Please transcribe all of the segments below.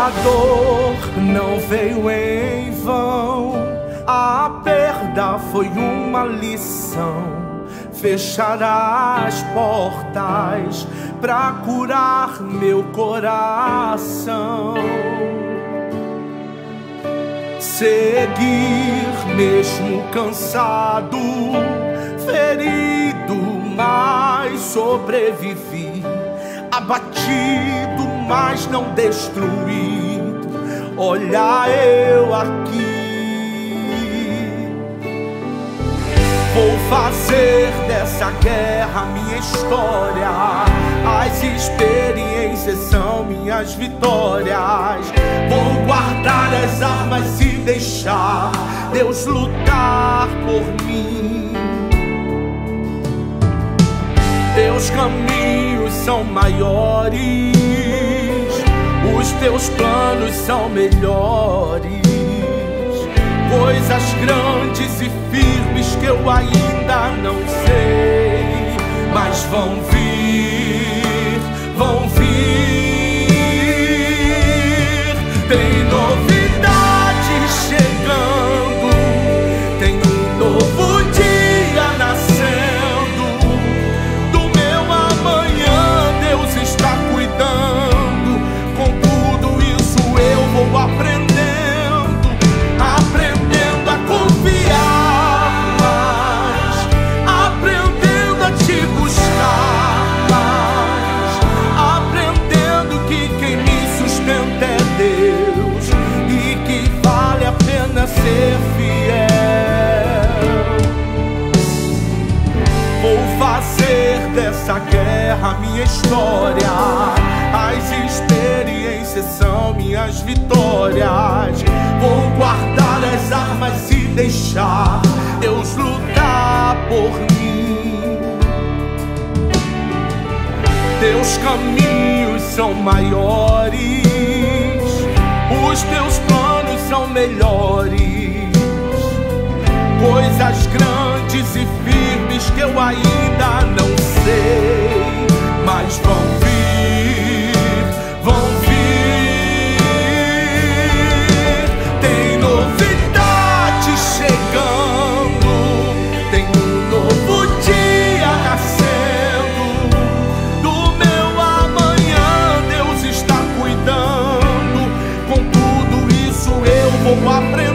A dor não veio em vão, a perda foi uma lição. Fechar as portas pra curar meu coração. Seguir mesmo cansado, ferido, mas sobrevivi. Abatido, mas não destruído. Olha eu aqui. Vou fazer dessa guerra minha história. As experiências são minhas vitórias. Vou guardar as armas e deixar Deus lutar por mim. Teus caminhos são maiores, os teus planos são melhores. Coisas grandes e firmes que eu ainda não sei, mas vão vir, vão vir. Tem novidade chegando, tem um novo dia nascendo. Do meu amanhã Deus está cuidando. Com tudo isso eu vou aprender. Ser fiel. Vou fazer dessa guerra minha história. As experiências são minhas vitórias. Vou guardar as armas e deixar Deus lutar por mim. Teus caminhos são maiores, os teus planos são melhores. Coisas grandes e firmes que eu ainda não sei, mas vão vir, vão vir. Tem novidade chegando, tem um novo dia nascendo. Do meu amanhã Deus está cuidando. Com tudo isso eu vou aprender.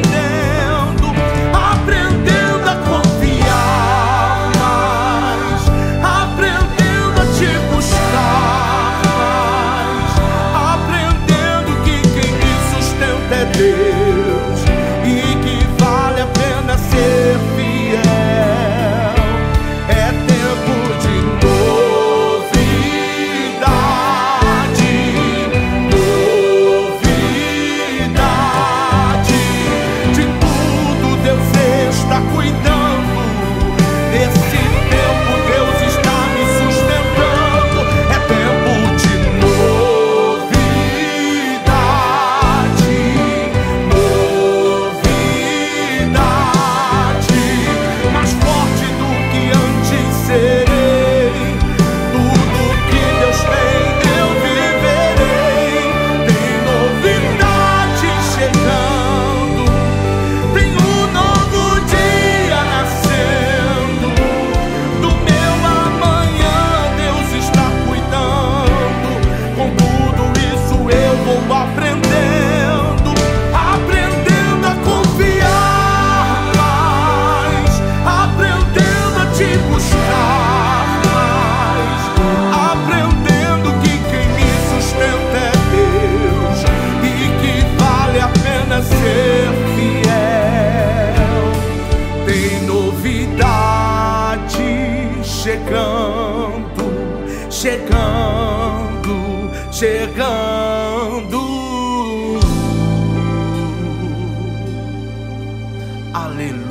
Chegando, chegando, chegando. Aleluia.